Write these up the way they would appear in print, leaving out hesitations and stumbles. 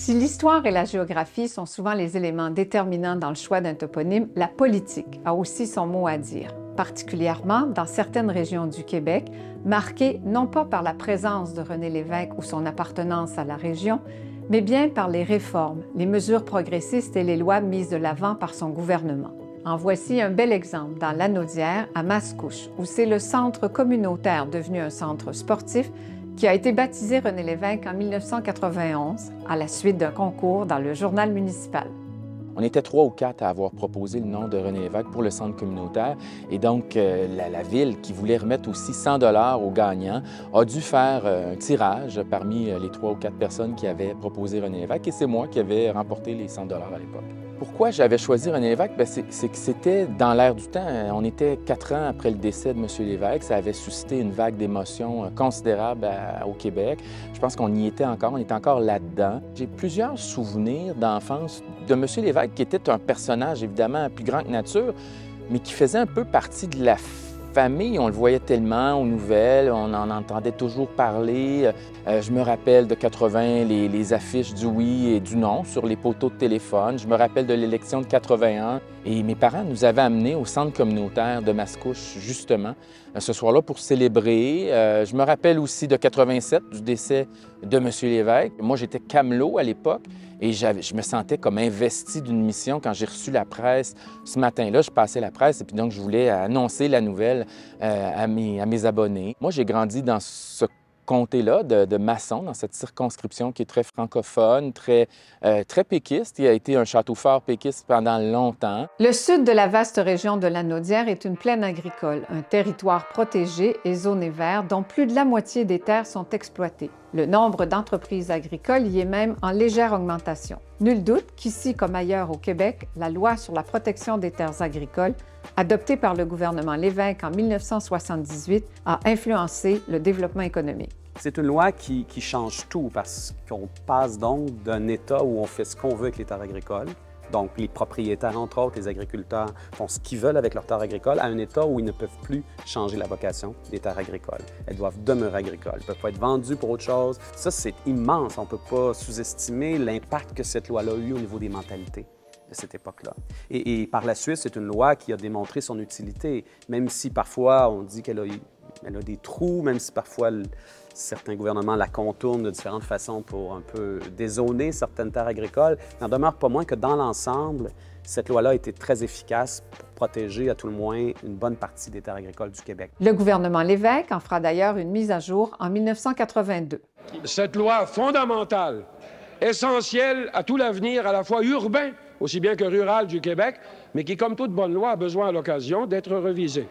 Si l'histoire et la géographie sont souvent les éléments déterminants dans le choix d'un toponyme, la politique a aussi son mot à dire, particulièrement dans certaines régions du Québec, marquées non pas par la présence de René Lévesque ou son appartenance à la région, mais bien par les réformes, les mesures progressistes et les lois mises de l'avant par son gouvernement. En voici un bel exemple dans Lanaudière, à Mascouche, où c'est le centre communautaire devenu un centre sportif qui a été baptisé René Lévesque en 1991 à la suite d'un concours dans le journal municipal. On était 3 ou 4 à avoir proposé le nom de René Lévesque pour le centre communautaire. Et donc, la ville, qui voulait remettre aussi 100 $ aux gagnants, a dû faire un tirage parmi les 3 ou 4 personnes qui avaient proposé René Lévesque. Et c'est moi qui avais remporté les 100 $ à l'époque. Pourquoi j'avais choisi René Lévesque? C'est que c'était dans l'air du temps. On était 4 ans après le décès de M. Lévesque. Ça avait suscité une vague d'émotions considérable au Québec. Je pense qu'on y était encore, on était encore là-dedans. J'ai plusieurs souvenirs d'enfance de M. Lévesque, qui était un personnage évidemment plus grand que nature, mais qui faisait un peu partie de la famille. On le voyait tellement aux nouvelles, on en entendait toujours parler. Je me rappelle de 80, les affiches du oui et du non sur les poteaux de téléphone. Je me rappelle de l'élection de 81. Et mes parents nous avaient amenés au centre communautaire de Mascouche, justement, ce soir-là pour célébrer. Je me rappelle aussi de 87, du décès de M. Lévesque. Moi, j'étais camelot à l'époque et je me sentais comme investi d'une mission. Quand j'ai reçu la presse ce matin-là, je passais la presse et puis donc je voulais annoncer la nouvelle à mes abonnés. Moi, j'ai grandi dans ce comté-là de Masson, dans cette circonscription qui est très francophone, très péquiste. Il a été un château fort péquiste pendant longtemps. Le sud de la vaste région de Lanaudière est une plaine agricole, un territoire protégé et zoné vert dont plus de la moitié des terres sont exploitées. Le nombre d'entreprises agricoles y est même en légère augmentation. Nul doute qu'ici, comme ailleurs au Québec, la loi sur la protection des terres agricoles, adoptée par le gouvernement Lévesque en 1978, a influencé le développement économique. C'est une loi qui change tout parce qu'on passe donc d'un État où on fait ce qu'on veut avec les terres agricoles, donc les propriétaires, entre autres, les agriculteurs font ce qu'ils veulent avec leurs terres agricoles, à un État où ils ne peuvent plus changer la vocation des terres agricoles. Elles doivent demeurer agricoles, elles ne peuvent pas être vendues pour autre chose. Ça, c'est immense. On ne peut pas sous-estimer l'impact que cette loi-là a eu au niveau des mentalités de cette époque-là. Et par la suite, c'est une loi qui a démontré son utilité, même si parfois on dit qu'elle a des trous, même si parfois certains gouvernements la contournent de différentes façons pour un peu dézoner certaines terres agricoles. Il n'en demeure pas moins que dans l'ensemble, cette loi-là a été très efficace pour protéger à tout le moins une bonne partie des terres agricoles du Québec. Le gouvernement Lévesque en fera d'ailleurs une mise à jour en 1982. Cette loi fondamentale, essentielle à tout l'avenir à la fois urbain aussi bien que rural du Québec, mais qui, comme toute bonne loi, a besoin à l'occasion d'être révisée.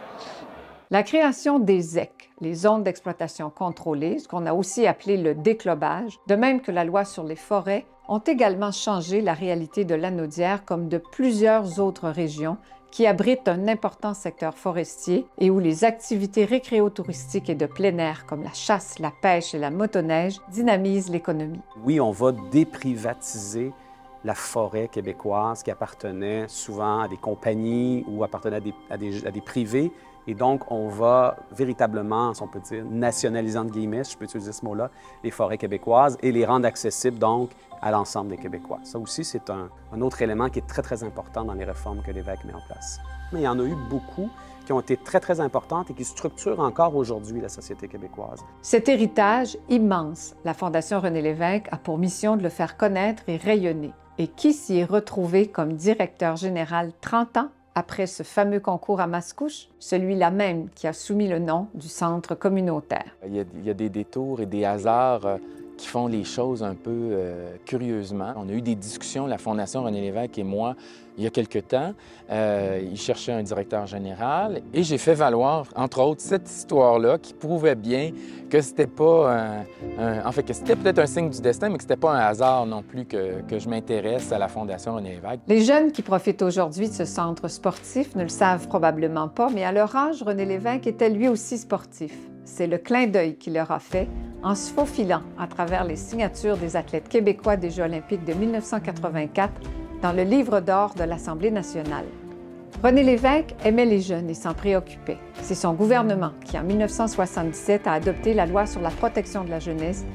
La création des ZEC, les zones d'exploitation contrôlées, ce qu'on a aussi appelé le déclobage, de même que la loi sur les forêts, ont également changé la réalité de Lanaudière comme de plusieurs autres régions qui abritent un important secteur forestier et où les activités récréotouristiques et de plein air comme la chasse, la pêche et la motoneige dynamisent l'économie. Oui, on va déprivatiser la forêt québécoise qui appartenait souvent à des compagnies ou appartenait à des privés. Et donc, on va véritablement, si on peut dire, nationaliser, entre guillemets, si je peux utiliser ce mot-là, les forêts québécoises et les rendre accessibles, donc, à l'ensemble des Québécois. Ça aussi, c'est un autre élément qui est très, très important dans les réformes que Lévesque met en place. Mais il y en a eu beaucoup qui ont été très, très importantes et qui structurent encore aujourd'hui la société québécoise. Cet héritage immense, la Fondation René Lévesque a pour mission de le faire connaître et rayonner. Et qui s'y est retrouvé comme directeur général 30 ans après ce fameux concours à Mascouche, celui-là même qui a soumis le nom du centre communautaire. Il y a des détours et des hasards qui font les choses un peu curieusement. On a eu des discussions, la Fondation René Lévesque et moi, il y a quelque temps. Il cherchait un directeur général et j'ai fait valoir, entre autres, cette histoire-là qui prouvait bien que c'était pas en fait, que c'était peut-être un signe du destin, mais que c'était pas un hasard non plus que je m'intéresse à la Fondation René Lévesque. Les jeunes qui profitent aujourd'hui de ce centre sportif ne le savent probablement pas, mais à leur âge, René Lévesque était lui aussi sportif. C'est le clin d'œil qu'il leur a fait en se faufilant à travers les signatures des athlètes québécois des Jeux olympiques de 1984 dans le livre d'or de l'Assemblée nationale. René Lévesque aimait les jeunes et s'en préoccupait. C'est son gouvernement qui, en 1977, a adopté la loi sur la protection de la jeunesse,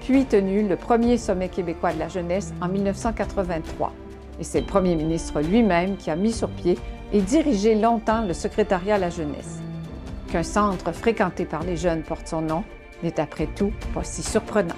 puis tenu le premier sommet québécois de la jeunesse en 1983. Et c'est le premier ministre lui-même qui a mis sur pied et dirigé longtemps le secrétariat à la jeunesse. Qu'un centre fréquenté par les jeunes porte son nom n'est après tout pas si surprenant.